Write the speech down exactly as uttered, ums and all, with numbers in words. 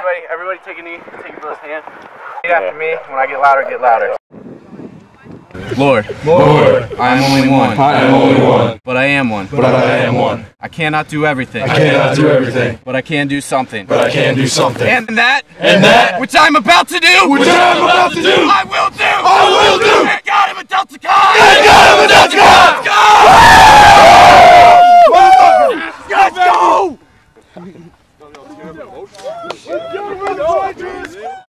everybody, everybody take a knee, take your brother's hand. Repeat after me. When I get louder, get louder. Lord, Lord, I am only one. I am only one. But I am one. But I am one. I cannot do everything. I cannot do everything. But I can do something. But I can do something. And that, and that, which I'm about to do, which I am about to do, I will do. I will do. And God him a Delta Chi. And God him a Delta Chi. Let's go! Let's go!